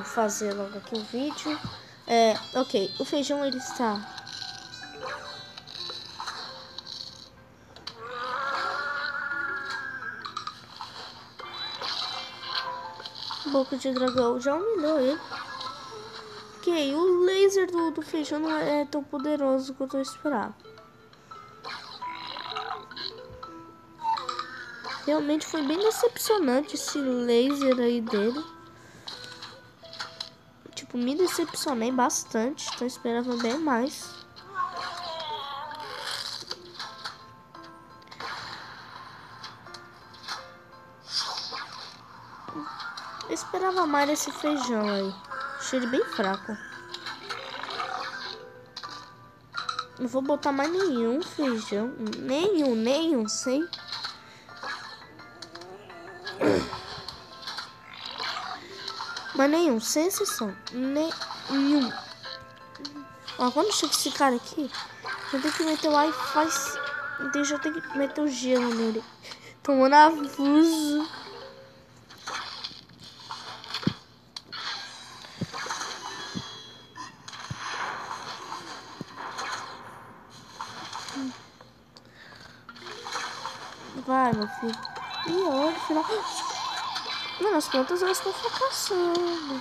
fazer logo aqui o vídeo. Ok, o feijão ele está... Boca de dragão já humilhou ele. Ok, o laser do feijão não é tão poderoso quanto eu esperava. Realmente foi bem decepcionante esse laser aí dele. Tipo, me decepcionei bastante. Então eu esperava bem mais. Eu esperava mais desse feijão aí. Achei ele bem fraco. Não vou botar mais nenhum feijão. Nenhum, sem. Mas nenhum, sem exceção. Nenhum. Ó, quando chega esse cara aqui, eu tenho que meter o Wi-Fi. Então eu já tenho que meter o gelo nele. Tô nervoso. Vai, meu filho. E olha, final. Mano, as plantas elas estão fracassando.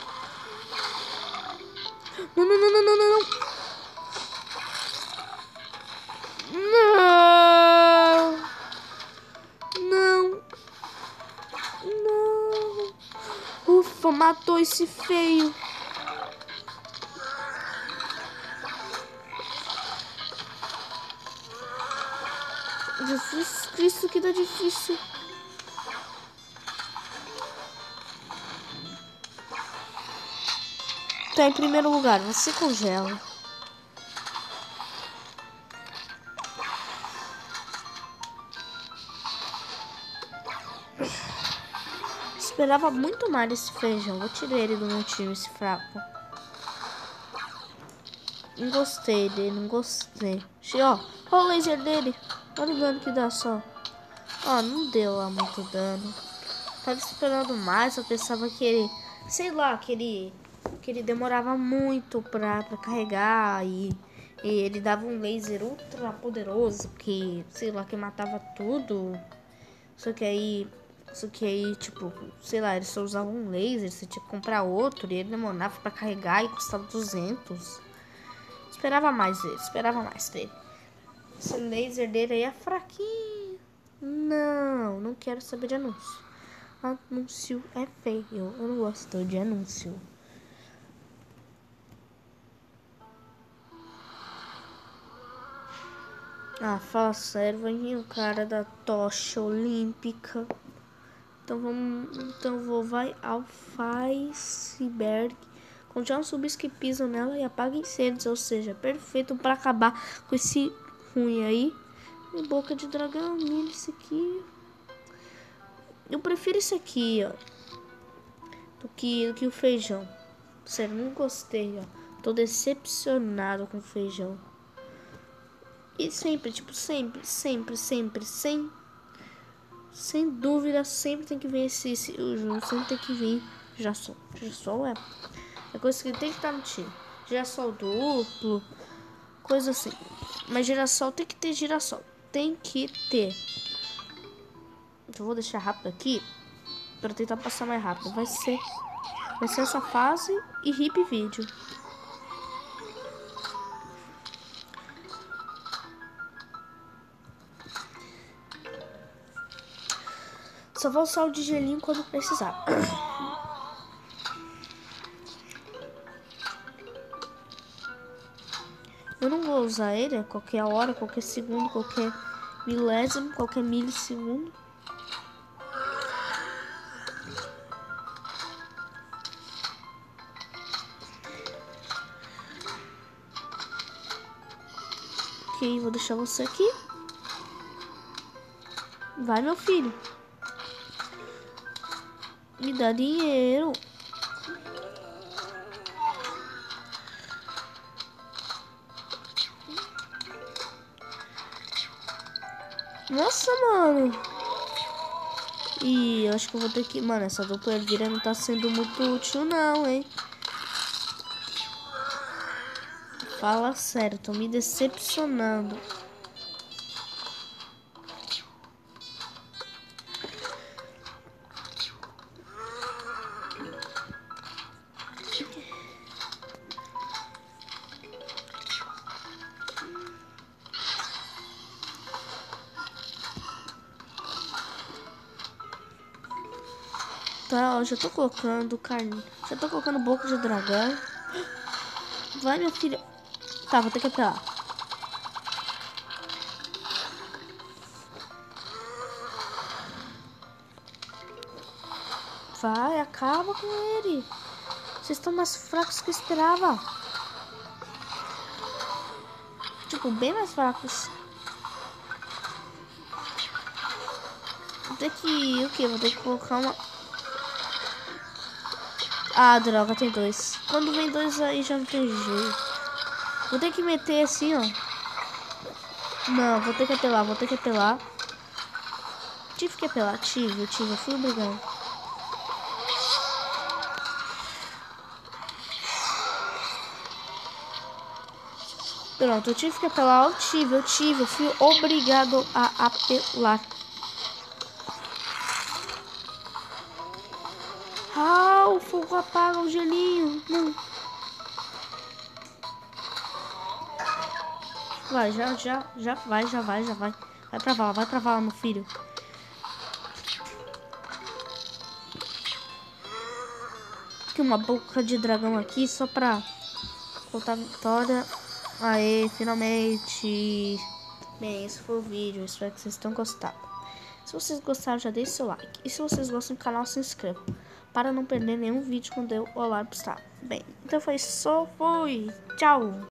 Não. Não. Ufa, matou esse feio. Jesus Cristo, que tá difícil. Tá em primeiro lugar, você congela. Esperava muito mais desse feijão. Vou tirar ele do meu time, esse fraco. Não gostei dele, não gostei. Ó o laser dele. Olha o dano que dá só. Ó, não deu lá muito dano. Tava esperando mais, eu pensava que ele... Sei lá, que ele demorava muito pra carregar e ele dava um laser ultra poderoso que, sei lá, que matava tudo. Só que aí, tipo, sei lá, ele só usava um laser, você tinha que comprar outro e ele demorava pra carregar e custava 200. Esperava mais dele. Esse laser dele aí é fraquinho. Não quero saber de anúncio. Anúncio é feio. Eu não gosto de anúncio. Ah, fala sério, vai vir o cara da tocha olímpica. Então vai ao iceberg. Contigo subis que pisam nela e apaga incêndios. Ou seja, perfeito para acabar com esse ruim aí. E boca de dragão, milho, esse aqui. Eu prefiro esse aqui, ó. Do que o feijão. Sério, não gostei, ó. Tô decepcionado com o feijão. E sempre, tipo, sempre, sem dúvida, sempre tem que vir o João sempre tem que vir girassol. Girassol é coisa que tem que estar no time. Girassol duplo, coisa assim. Mas girassol tem que ter girassol. Tem que ter. Então eu vou deixar rápido aqui para tentar passar mais rápido. Vai ser essa fase e hip vídeo. Só vou usar o de gelinho quando precisar. Eu não vou usar ele a qualquer hora, qualquer segundo, qualquer milésimo, qualquer milissegundo. Ok, vou deixar você aqui. Vai, meu filho. Me dá dinheiro. Nossa, mano. E eu acho que eu vou ter que... Mano, essa dupla Elvira não tá sendo muito útil não, hein? Fala sério, tô me decepcionando. Tá, eu já tô colocando carne. Já tô colocando boca de dragão. Vai, minha filha. Tá, vou ter que apelar. Vai, acaba com ele. Vocês estão mais fracos que eu esperava. Tipo, bem mais fracos. Vou ter que... O quê? Vou ter que colocar uma... Ah, droga, tem dois. Quando vem dois aí já não tem jeito. Vou ter que meter assim, ó. Não, vou ter que apelar, vou ter que apelar. Tive que apelar, eu fui obrigado. Pronto, eu tive que apelar, eu fui obrigado a apelar. Ah, o fogo apaga o gelinho. Não. Vai, já vai. Vai pra vala, meu filho. Aqui uma boca de dragão aqui, só pra contar a vitória. Aê, finalmente. Bem, esse foi o vídeo, espero que vocês tenham gostado. Se vocês gostaram, já deixe seu like. E se vocês gostam do canal, se inscrevam. Para não perder nenhum vídeo quando eu olhar pro estado. Bem, então foi isso. Fui. Tchau.